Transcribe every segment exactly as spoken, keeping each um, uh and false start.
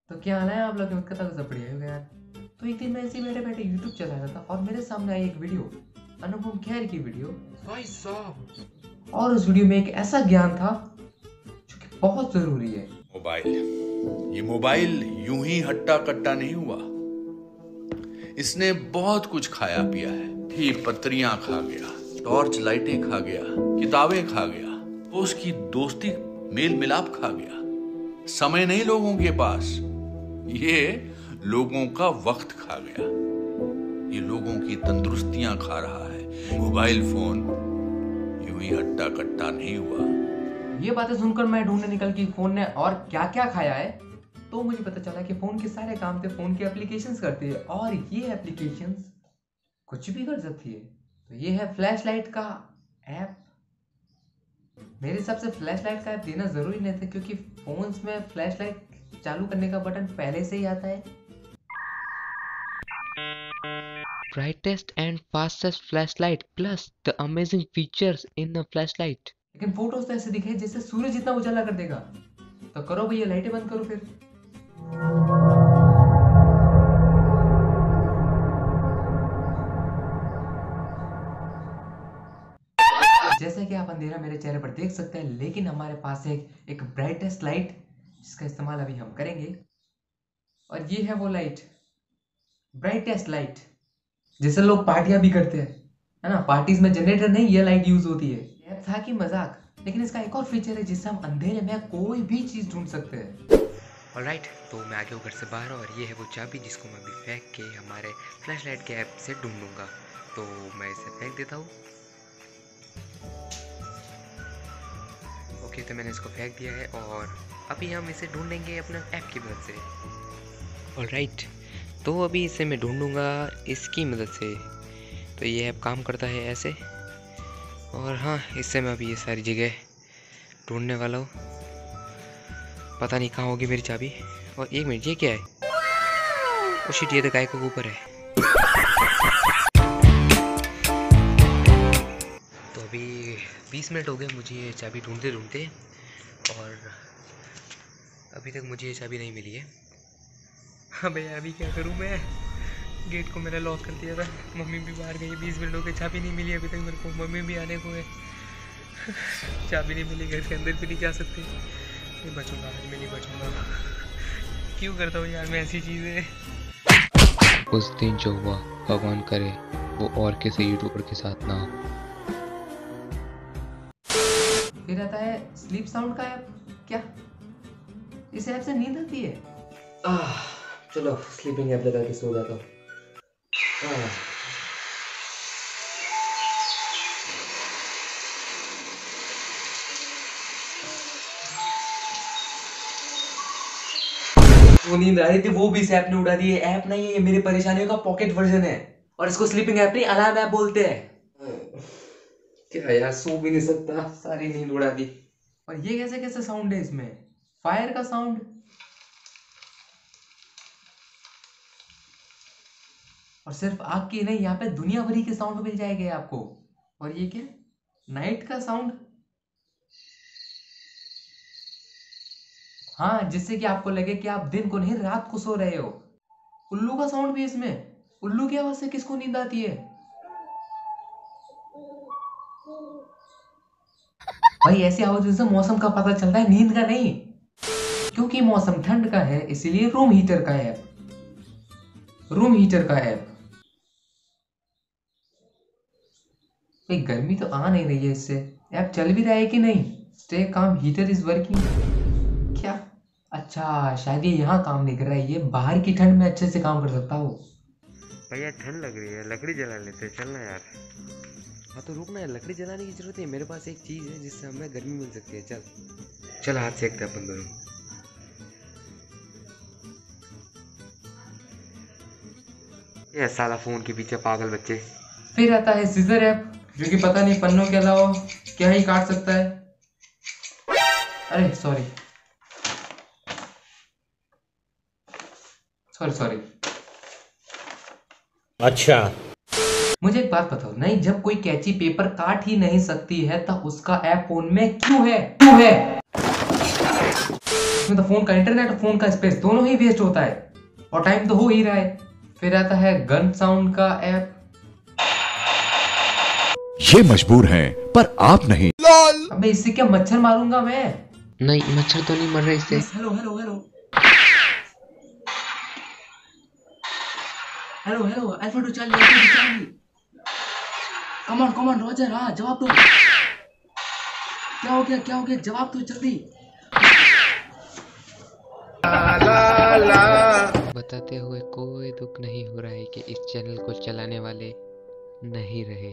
तो क्या हाल है आप लोग के? तो सब बढ़िया हो यार। तो एक दिन मैं ऐसे ही बैठे बैठे यूट्यूब चला रहा था और मेरे सामने आई एक वीडियो, अनुपम खेर की वीडियो भाई साहब। और उस वीडियो में एक ऐसा ज्ञान था जो कि बहुत जरूरी है। मोबाइल, ये मोबाइल यूं ही हट्टा कट्टा नहीं हुआ। इसने बहुत कुछ खाया पिया है। ही पत्रियां खा गया, टॉर्च लाइटें खा गया, किताबें खा गया, तो उसकी दोस्ती मेल मिलाप खा गया। समय नहीं लोगों के पास, ये लोगों का वक्त खा गया। ये लोगों की तंदुरुस्तियां खा रहा है। मोबाइल फोन यूं ही हट्टा कट्टा नहीं हुआ। ये बातें सुनकर मैं ढूंढने निकल कि फोन ने और क्या क्या खाया है। तो मुझे पता चला कि फोन के सारे काम थे फोन के एप्लीकेशंस करते हैं और ये एप्लीकेशंस कुछ भी कर सकती है। तो ये है फ्लैश लाइट का ऐप। मेरे हिसाब से फ्लैश लाइट का ऐप देना जरूरी नहीं था, क्योंकि फोन्स में फ्लैश लाइट चालू करने का बटन पहले से ही आता है। Brightest and fastest flashlight plus the amazing features in the flashlight. लेकिन फोटोज तो ऐसे दिखे जैसे सूरज इतना उजाला कर देगा। तो करो भैया, लाइटें बंद करो फिर। जैसे कि आप अंधेरा मेरे चेहरे पर देख सकते हैं, लेकिन हमारे पास है एक ब्राइटेस्ट लाइट जिसका इस्तेमाल अभी हम करेंगे। और ये है वो लाइट, ब्राइटेस्ट लाइट, जिससे लोग पार्टियां भी करते हैं, है ना। पार्टीज में जनरेटर नहीं, ये लाइट यूज होती है। ये था कि मजाक, लेकिन इसका एक और फीचर है जिससे हम अंधेरे में कोई भी चीज ढूंढ सकते हैं। ऑलराइट, तो मैं आ गया हूँ घर से बाहर और ये है वो चाबी जिसको मैं अभी फेंक के हमारे फ्लैशलाइट के ऐप से ढूंढ लूँगा। तो मैं इसे फेंक देता हूँ। ओके, तो मैंने इसको फेंक दिया है और अभी हम इसे ढूंढेंगे अपने ऐप की मदद से। ऑलराइट, तो अभी इसे मैं ढूंढूंगा इसकी मदद से। तो ये ऐप काम करता है ऐसे, और हाँ, इससे मैं अभी ये सारी जगह ढूंढने वाला हूँ। पता नहीं कहाँ होगी मेरी चाबी। और एक मिनट, ये क्या है? ओ शिट, ये तो गाय के ऊपर है। तो अभी बीस मिनट हो गए मुझे ये चाबी ढूंढते ढूंढते, और अभी तक मुझे ये चाबी नहीं मिली है। हाँ भैया, अभी क्या करूँ मैं? गेट को मैंने लॉक कर दिया था, मम्मी भी बाहर गई, बीस मिनट हो गए, चाबी नहीं मिली अभी तक मेरे को। मम्मी भी आने को है, चाबी नहीं मिली, घर के अंदर भी नहीं जा सकते। नहीं बचूंगा आज, मैं नहीं बचूंगा। क्यों करता हूँ यार मैं ऐसी चीज़ें। उस दिन जो हुआ, भगवान करे वो और किसी यूट्यूबर के साथ ना हो। फिर आता है स्लीप साउंड का ऐप। क्या इस ऐप से नींद आती है? आह, चलो स्लीपिंग ऐप लगा के सो जाता हूँ। वो नींद आ रही थी, वो भी इस ऐप ने उड़ा दी है। ऐप नहीं है ये, मेरी परेशानियों का पॉकेट वर्जन है। और इसको स्लीपिंग ऐप नहीं, अलार्म ऐप बोलते हैं। क्या यार, सो भी नहीं सकता, सारी नींद उड़ा दी। और ये कैसे कैसे साउंड है इसमें? फायर का साउंड, और सिर्फ आग की नहीं, यहाँ पे दुनिया भरी के साउंड मिल जाएंगे आपको। और ये क्या, नाइट का साउंड। हाँ, जिससे कि आपको लगे कि आप दिन को नहीं रात को सो रहे हो। उल्लू का साउंड भी इसमें। उल्लू की आवाज से किसको नींद आती है? भाई ऐसी आवाज से मौसम का पता चलता है, नींद का नहीं। क्योंकि मौसम ठंड का है, इसीलिए रूम हीटर का ऐप, रूम हीटर का ऐप। भाई गर्मी तो आ नहीं रही है इससे, ऐप चल भी रहा है कि नहीं? Stay calm heater is working. क्या? अच्छा, शायद ये यहाँ काम नहीं कर रहा है, ये बाहर की ठंड में अच्छे से काम कर सकता हो। भैया ठंड लग रही है, लकड़ी जला लेते हैं, चलना यार। हाँ तो रुकना है, लकड़ी जलाने की जरूरत है, मेरे पास एक चीज़ है जिससे हमें गर्मी मिल सकती है। चल चल, हाथ सेकते अपन दोनों। ये साला फोन के पीछे पागल बच्चे। फिर आता है सीजर ऐप, जो कि पता नहीं पन्नों के अलावा क्या ही काट सकता है। अरे सॉरी सॉरी सॉरी अच्छा, मुझे एक बात बताओ, नहीं जब कोई कैची पेपर काट ही नहीं सकती है तो उसका ऐप फोन में क्यों है? क्यों है? इसमें तो फोन का इंटरनेट और फोन का स्पेस दोनों ही वेस्ट होता है और टाइम तो हो ही रहा है। फिर आता है गन साउंड का ऐप। ये मजबूर हैं पर आप नहीं। अबे इससे क्या मच्छर मारूंगा मैं? नहीं, मच्छर तो नहीं मर रहा इससे। Hello hello hello hello hello alpha two Charlie, alpha two Charlie, come on come on roger, हाँ जवाब दो। क्या हो गया क्या हो गया, जवाब दो जल्दी। बताते हुए कोई दुख नहीं हो रहा है कि इस चैनल को चलाने वाले नहीं रहे।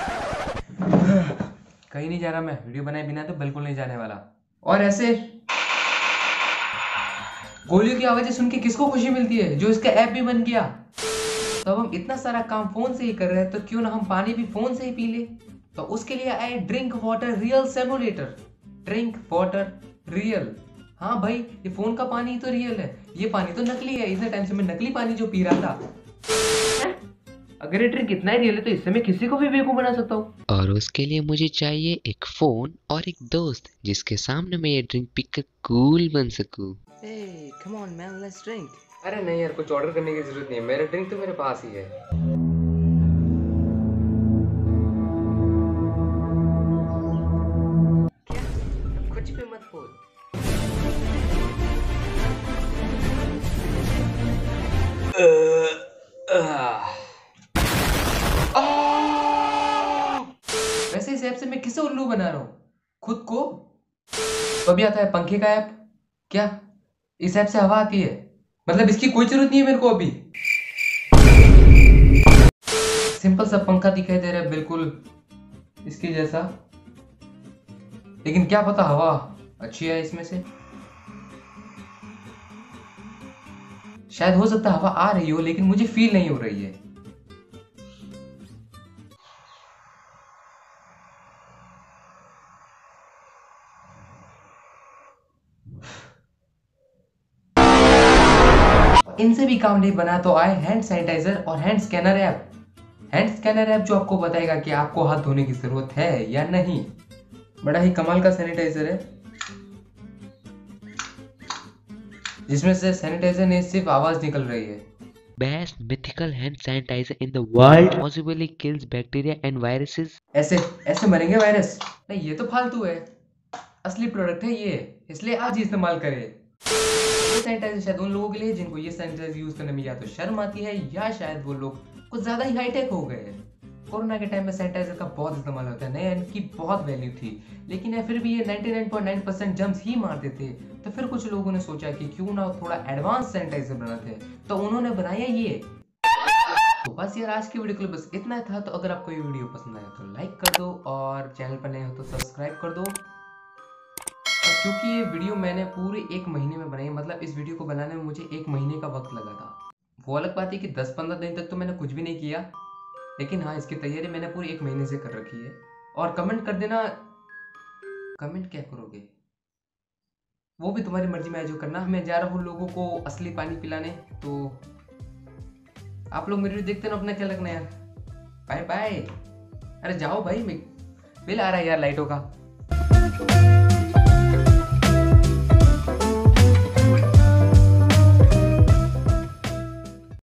कहीं नहीं जा रहा मैं, वीडियो बनाए बिना तो बिल्कुल नहीं जाने वाला। और ऐसे गोलियों की आवाजें सुन के किसको खुशी मिलती है? जो इसका ऐप भी बन गया। तो अब हम इतना सारा काम फोन से ही कर रहे हैं, तो क्यों ना हम पानी भी फोन से ही पी ले। तो उसके लिए आए drink water real simulator. Drink water real, हाँ भाई ये फोन का पानी तो रियल है, ये पानी तो नकली है। इतने टाइम से मैं नकली पानी जो पी रहा था। अगर ये ड्रिंक इतना ही रियल है तो इससे मैं किसी को भी बेवकूफ बना सकता हूँ। और उसके लिए मुझे चाहिए एक फोन और एक दोस्त जिसके सामने मैं ये ड्रिंक पीकर कूल बन सकूं। Hey, come on man, let's drink. अरे नहीं यार, कुछ ऑर्डर करने की जरूरत नहीं है, मेरा ड्रिंक तो मेरे पास ही है। क्या? कुछ भी मत बोल। वैसे इस ऐप से मैं किसे उल्लू बना रहा हूँ? खुद को? तो अभी आता है पंखे का ऐप। क्या इस ऐप से हवा आती है? मतलब इसकी कोई जरूरत नहीं है मेरे को अभी। सिंपल सा पंखा दिखाई दे रहा है बिल्कुल इसके जैसा, लेकिन क्या पता हवा अच्छी है इसमें से। शायद हो सकता है हवा आ रही हो लेकिन मुझे फील नहीं हो रही है। इनसे भी काम नहीं बना तो आए हैंड सैनिटाइजर और hand scanner app. Hand scanner app जो आपको बताएगा कि आपको हाथ धोने की जरूरत है या नहीं। बड़ा ही कमाल का सैनिटाइजर है, जिसमें से सैनिटाइजर नहीं सिर्फ आवाज निकल रही है। Best mythical hand sanitizer in the world possibly kills bacteria and viruses. ऐसे ऐसे मरेंगे वायरस? नहीं ये तो फालतू है, असली प्रोडक्ट है ये, इसलिए आज ही इस्तेमाल करें। ये सैनिटाइजर शायद उन लोगों के लिए जिनको ये सैनिटाइजर यूज करने में या तो शर्म आती है या शायद वो लोग कुछ ज्यादा ही हाईटेक हो गए हैं। कोरोना के टाइम में सैनिटाइजर का बहुत इस्तेमाल होता है, नहीं इनकी बहुत वैल्यू थी, लेकिन है फिर भी ये निन्यानवे पॉइंट नौ परसेंट जर्म्स ही मारते थे। तो फिर कुछ लोगों ने सोचा कि क्यों ना थोड़ा एडवांस सैनिटाइजर बनाते हैं, तो उन्होंने बनाया ये। तो बस यार आज की वीडियो के लिए बस इतना था। तो अगर आपको ये वीडियो पसंद आया तो लाइक कर दो और चैनल पर नए हो तो सब्सक्राइब कर दो। और क्योंकि ये वीडियो मैंने पूरे एक महीने में बनाई, मतलब इस वीडियो को बनाने में मुझे एक महीने का वक्त लगा था। वो अलग बात है कि दस पंद्रह दिन तक तो मैंने कुछ भी नहीं किया, लेकिन हाँ इसकी तैयारी मैंने पूरी एक महीने से कर रखी है। और कमेंट कर देना, कमेंट क्या करोगे वो भी तुम्हारी मर्जी में है जो करना। मैं जा रहा हूँ लोगों को असली पानी पिलाने, तो आप लोग मेरी वीडियो देखते ना, अपना ख्याल रखना यार। Bye bye. अरे जाओ भाई, बिल आ रहा है यार लाइटों का।